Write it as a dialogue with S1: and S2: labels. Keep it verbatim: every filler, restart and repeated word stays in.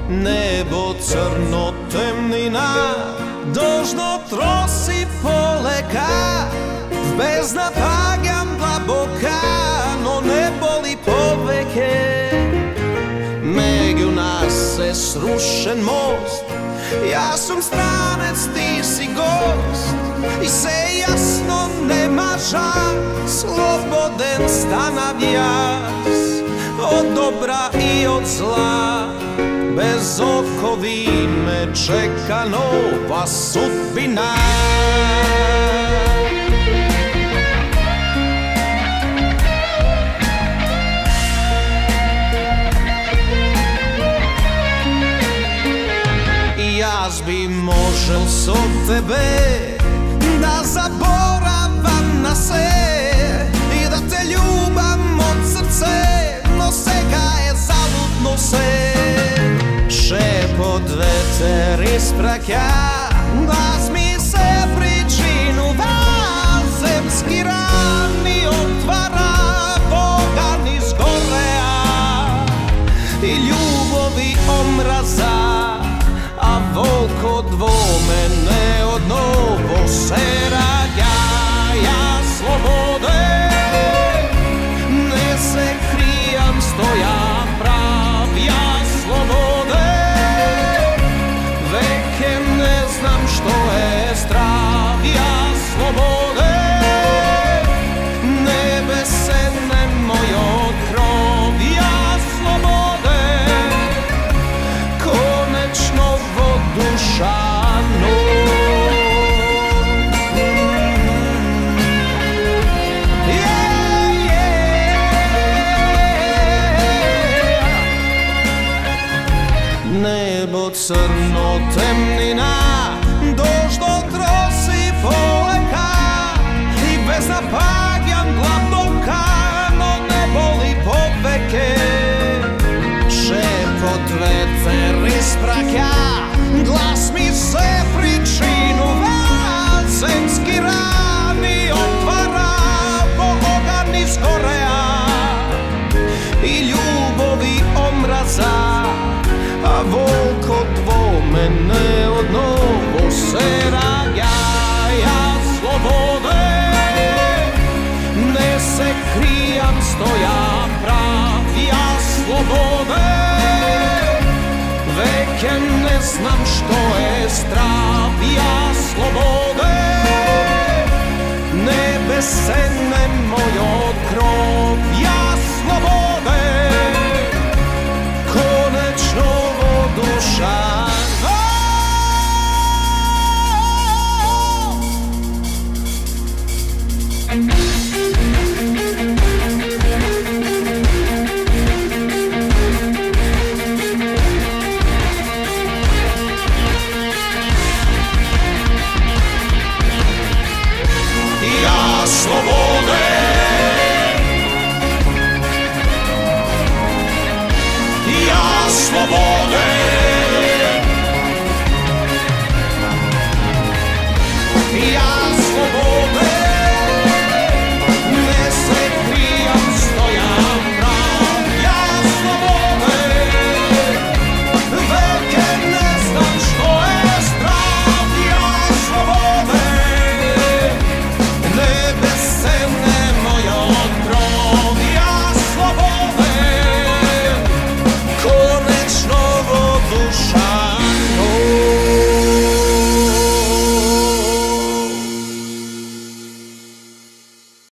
S1: nebo crno temnina, dožno trosi poleka, bezna pagam blaboka, no ne boli poveke. Među nas se srušen most, ja sam stranec, ti si gost, i se jasno nema žal, sloboden stanav jas, od dobra i od zla. Bez okovine čeka nova sudbina. Jaz bi možel s od tebe da zaboravam na se i da te ljubam od srce, no sega je zaludno se. Šepot veter ispraća, glas mi se pričinu vazemski rani otvara, Boga niz gorea i ljubovi omraza, a volk od dvome ne od novo se rađa. Ja slobode, ne se krijam, stojam prav, ja slobode, veke ne znam što je strav, ja slobode, nebese nemoj od krov, ja slobode, konečno vodušano. Nebo crno temnina, doždo trosi poleka, i bez napagjan gladoka, no ne boli poveke. Šepot veter ispraća, glas mi se pričinu vazemski rani otvara, Boga niz gorea i ljubovi omraza, a volk od dvome ne od novo se rađa. Ja slobode, ne se krijam, stojam prav, ja slobode, veke ne znam što je strav, ja slobode, nebese nemoj od krov, ja slobode, konečno vodušan. Ja slobode, ja slobode,